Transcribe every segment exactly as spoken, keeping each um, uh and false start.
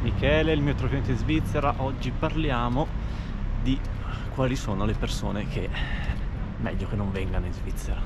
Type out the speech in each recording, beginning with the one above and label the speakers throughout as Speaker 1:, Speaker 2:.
Speaker 1: Michele, il mio trafiante in Svizzera. Oggi parliamo di quali sono le persone che meglio che non vengano in Svizzera.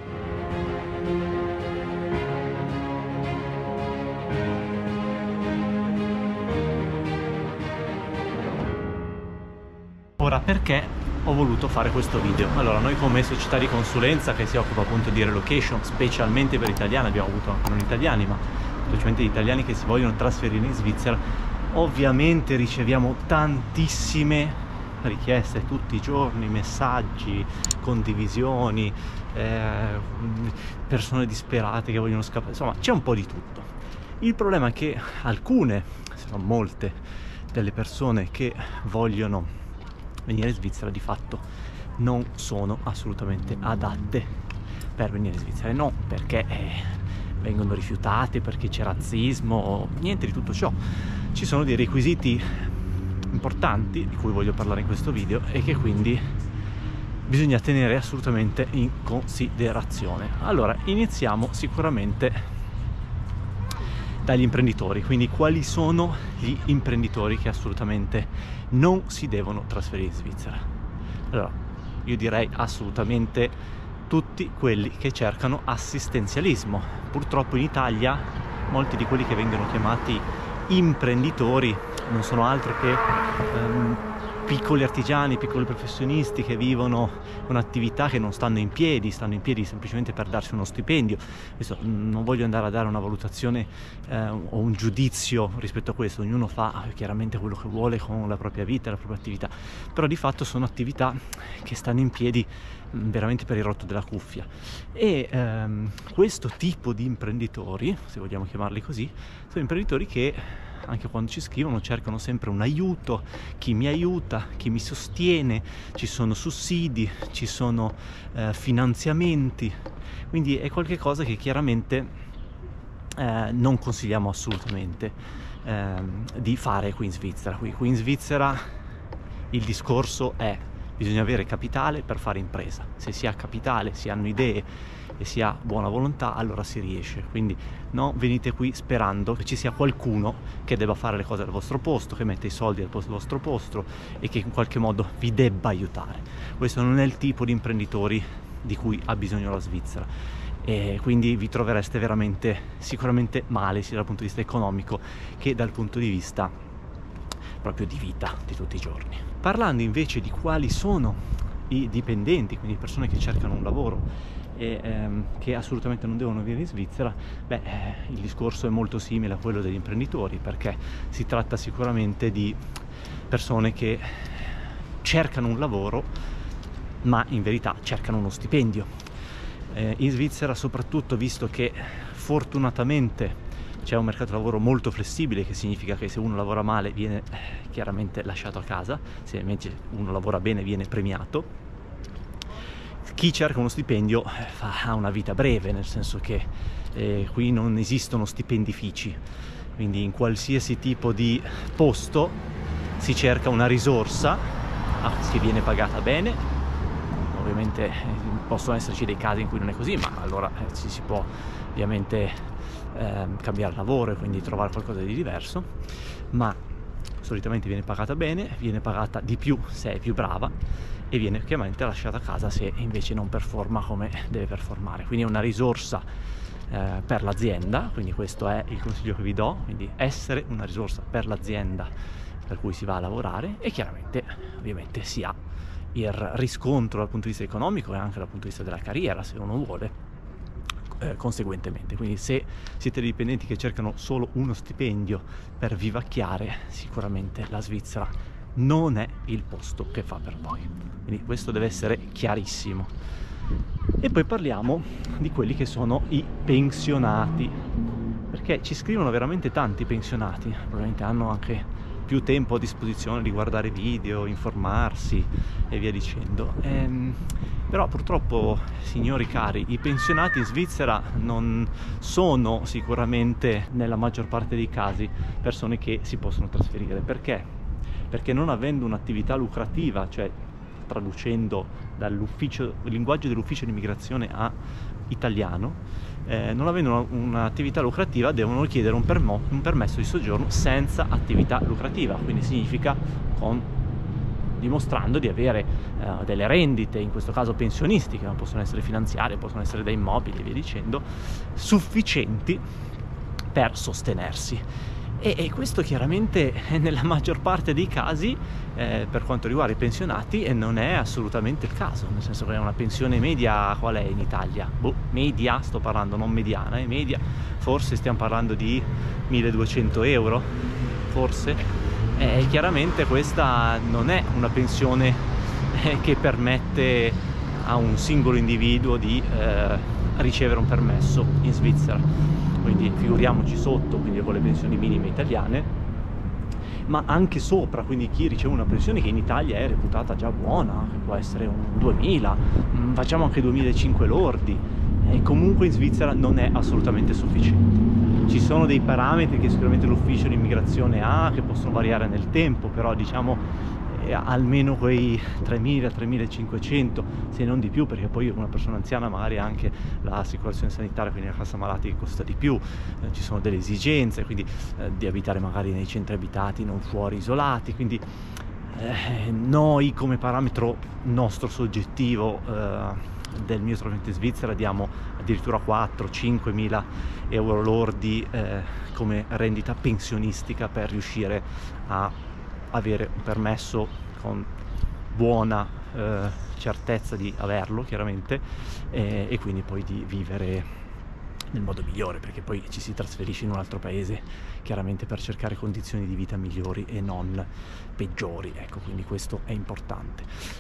Speaker 1: Ora, perché ho voluto fare questo video? Allora, noi come società di consulenza che si occupa appunto di relocation, specialmente per italiani, abbiamo avuto anche non italiani, ma specialmente gli italiani che si vogliono trasferire in Svizzera, ovviamente riceviamo tantissime richieste tutti i giorni, messaggi, condivisioni, eh, persone disperate che vogliono scappare, insomma c'è un po' di tutto. Il problema è che alcune, se non molte, delle persone che vogliono venire in Svizzera di fatto non sono assolutamente adatte per venire in Svizzera, e non perché eh, vengono rifiutate, perché c'è razzismo, niente di tutto ciò. Ci sono dei requisiti importanti di cui voglio parlare in questo video e che quindi bisogna tenere assolutamente in considerazione. Allora, iniziamo sicuramente dagli imprenditori, quindi quali sono gli imprenditori che assolutamente non si devono trasferire in Svizzera. Allora, io direi assolutamente tutti quelli che cercano assistenzialismo. Purtroppo in Italia molti di quelli che vengono chiamati imprenditori non sono altro che ehm, piccoli artigiani, piccoli professionisti che vivono un'attività che non stanno in piedi, stanno in piedi semplicemente per darsi uno stipendio. Questo, non voglio andare a dare una valutazione eh, o un giudizio rispetto a questo, ognuno fa chiaramente quello che vuole con la propria vita, la propria attività, però di fatto sono attività che stanno in piedi veramente per il rotto della cuffia. E ehm, questo tipo di imprenditori, se vogliamo chiamarli così, sono imprenditori che anche quando ci scrivono cercano sempre un aiuto, chi mi aiuta, chi mi sostiene, ci sono sussidi, ci sono eh, finanziamenti, quindi è qualcosa che chiaramente eh, non consigliamo assolutamente eh, di fare qui in Svizzera. Qui, qui in Svizzera il discorso è: bisogna avere capitale per fare impresa. Se si ha capitale, si hanno idee e si ha buona volontà, allora si riesce. Quindi non venite qui sperando che ci sia qualcuno che debba fare le cose al vostro posto, che mette i soldi al vostro posto e che in qualche modo vi debba aiutare. Questo non è il tipo di imprenditori di cui ha bisogno la Svizzera, e quindi vi trovereste veramente sicuramente male sia dal punto di vista economico che dal punto di vista proprio di vita di tutti i giorni. Parlando invece di quali sono i dipendenti, quindi persone che cercano un lavoro e ehm, che assolutamente non devono venire in Svizzera, beh, eh, il discorso è molto simile a quello degli imprenditori, perché si tratta sicuramente di persone che cercano un lavoro ma in verità cercano uno stipendio. Eh, in Svizzera, soprattutto visto che fortunatamente c'è un mercato lavoro molto flessibile, che significa che se uno lavora male viene chiaramente lasciato a casa, se invece uno lavora bene viene premiato. Chi cerca uno stipendio fa, ha una vita breve, nel senso che eh, qui non esistono stipendifici, quindi in qualsiasi tipo di posto si cerca una risorsa che viene pagata bene. Ovviamente possono esserci dei casi in cui non è così, ma allora eh, ci si può ovviamente eh, cambiare lavoro e quindi trovare qualcosa di diverso, ma solitamente viene pagata bene, viene pagata di più se è più brava e viene chiaramente lasciata a casa se invece non performa come deve performare. Quindi è una risorsa eh, per l'azienda, quindi questo è il consiglio che vi do, quindi essere una risorsa per l'azienda per cui si va a lavorare, e chiaramente ovviamente si ha il riscontro dal punto di vista economico e anche dal punto di vista della carriera, se uno vuole, eh, conseguentemente. Quindi se siete dei dipendenti che cercano solo uno stipendio per vivacchiare, sicuramente la Svizzera non è il posto che fa per voi. Quindi questo deve essere chiarissimo. E poi parliamo di quelli che sono i pensionati, perché ci scrivono veramente tanti pensionati, probabilmente hanno anche più tempo a disposizione di guardare video, informarsi e via dicendo. Ehm, però purtroppo, signori cari, i pensionati in Svizzera non sono sicuramente, nella maggior parte dei casi, persone che si possono trasferire. Perché? Perché non avendo un'attività lucrativa, cioè traducendo dall'ufficio, il linguaggio dell'ufficio di immigrazione a italiano, eh, non avendo un'attività lucrativa devono richiedere un, permo- un permesso di soggiorno senza attività lucrativa, quindi significa con, dimostrando di avere eh, delle rendite, in questo caso pensionistiche, ma possono essere finanziarie, possono essere da immobili e via dicendo, sufficienti per sostenersi. E, e questo chiaramente nella maggior parte dei casi eh, per quanto riguarda i pensionati eh, non è assolutamente il caso, nel senso che una pensione media qual è in Italia? Boh, media sto parlando, non mediana, eh, media, forse stiamo parlando di milleduecento euro, forse. E chiaramente questa non è una pensione eh, che permette a un singolo individuo di eh, ricevere un permesso in Svizzera. Quindi figuriamoci sotto, quindi con le pensioni minime italiane, ma anche sopra, quindi chi riceve una pensione che in Italia è reputata già buona, che può essere un duemila, facciamo anche duemilacinquecento lordi, e comunque in Svizzera non è assolutamente sufficiente. Ci sono dei parametri che sicuramente l'ufficio di immigrazione ha, che possono variare nel tempo, però diciamo eh, almeno quei tremila tremilacinquecento, se non di più, perché poi una persona anziana magari ha anche l'assicurazione sanitaria, quindi la cassa malati che costa di più, eh, ci sono delle esigenze, quindi eh, di abitare magari nei centri abitati, non fuori isolati, quindi eh, noi come parametro nostro soggettivo eh, del mio trattamento in Svizzera diamo addirittura quattro cinque mila euro lordi eh, come rendita pensionistica per riuscire a avere un permesso con buona eh, certezza di averlo, chiaramente, eh, e quindi poi di vivere nel modo migliore, perché poi ci si trasferisce in un altro paese chiaramente per cercare condizioni di vita migliori e non peggiori, ecco, quindi questo è importante.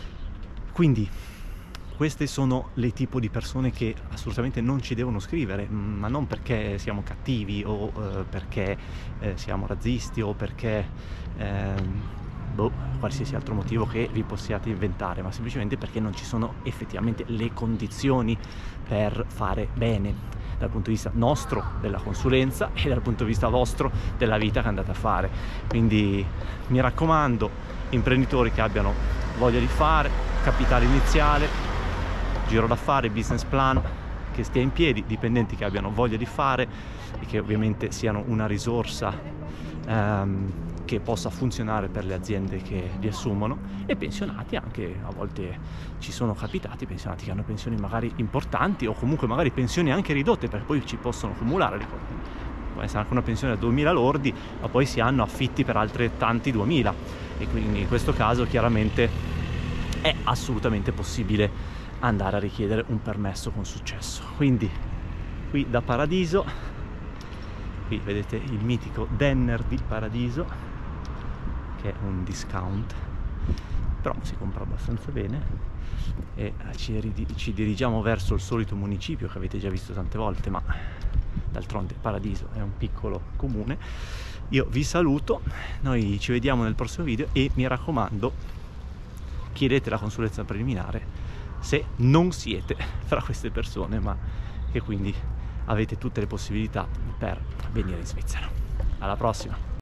Speaker 1: Quindi queste sono le tipo di persone che assolutamente non ci devono scrivere, ma non perché siamo cattivi o eh, perché eh, siamo razzisti o perché eh, boh, qualsiasi altro motivo che vi possiate inventare, ma semplicemente perché non ci sono effettivamente le condizioni per fare bene dal punto di vista nostro della consulenza e dal punto di vista vostro della vita che andate a fare. Quindi mi raccomando, imprenditori che abbiano voglia di fare, capitale iniziale, giro d'affari, business plan che stia in piedi, dipendenti che abbiano voglia di fare e che ovviamente siano una risorsa ehm, che possa funzionare per le aziende che li assumono, e pensionati anche, a volte ci sono capitati pensionati che hanno pensioni magari importanti o comunque magari pensioni anche ridotte, perché poi ci possono accumulare, ricordi, può essere anche una pensione da duemila lordi, ma poi si hanno affitti per altrettanti duemila, e quindi in questo caso chiaramente è assolutamente possibile andare a richiedere un permesso con successo. Quindi qui da Paradiso, qui vedete il mitico Denner di Paradiso, che è un discount, però si compra abbastanza bene, e ci, ci dirigiamo verso il solito municipio che avete già visto tante volte, ma d'altronde Paradiso è un piccolo comune. Io vi saluto, noi ci vediamo nel prossimo video e mi raccomando, chiedete la consulenza preliminare se non siete fra queste persone, ma che quindi avete tutte le possibilità per venire in Svizzera. Alla prossima!